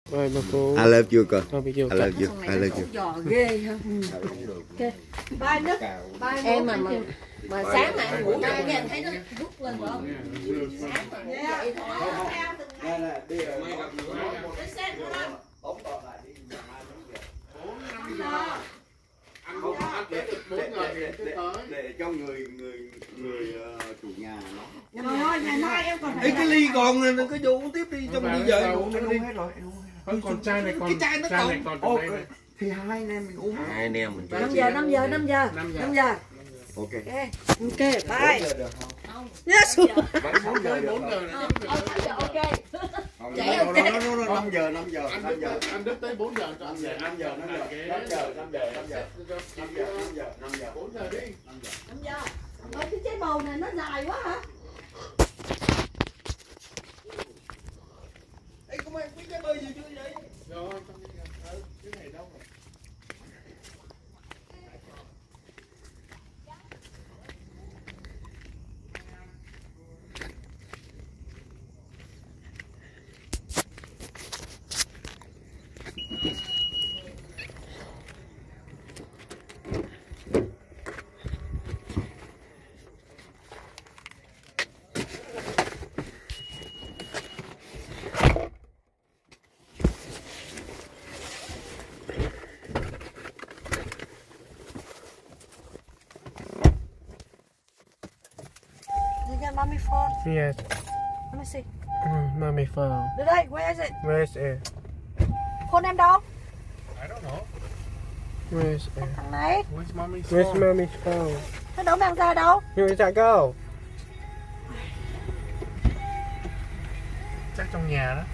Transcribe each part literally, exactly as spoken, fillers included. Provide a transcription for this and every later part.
Rồi bà cô. I love you con. Thôi bị vô I love you. I love you. Giò ghê ha. Ok. Ba nước. Ba em mà mà mà sáng mà anh ngủ dậy nghe anh thấy nó rút lên phải không? Sáng mà ngủ dậy thôi. Nè nè, đi rồi. Cái xe của nó. Bóng còn lại đi. Không, anh để được bốn ngày thì tới. Để cho người người người chủ nhà nó. Trời ơi, ngày mai em còn Ê, cái ly còn rồi, cứ vô uống tiếp đi cho mình đi về. Anh uống hết rồi. Không, còn chai này còn cái chai nó chai còn. này còn trong đây này. Thì hai anh em mình uống. Hai anh em mình chơi. năm giờ, năm giờ, năm giờ. năm giờ. Ok. Ok, bye. Yes. bốn giờ bốn giờ Ok. Chạy ok. năm giờ, năm giờ, anh năm giờ. anh đứt tới bốn giờ cho anh về. năm giờ, năm giờ, năm giờ, năm giờ, năm giờ, năm giờ, năm giờ, năm giờ, bốn giờ đi. năm giờ. Ôi cái trái bầu này nó dài quá hả? Ê, có mấy cái bơi gì chưa vậy? Rồi, trong cái này đâu rồi? Mommy phone. Yes. Let me see. Mm, mommy phone. Đưa đây, where is it? Where is it? Phone em đâu? I don't know. Where is it? Thằng này. Where's mommy's phone? Where's mommy's phone? Nó đâu mang ra đâu? Where did that go? Chắc trong nhà đó.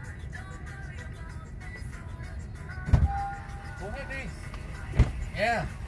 Yeah.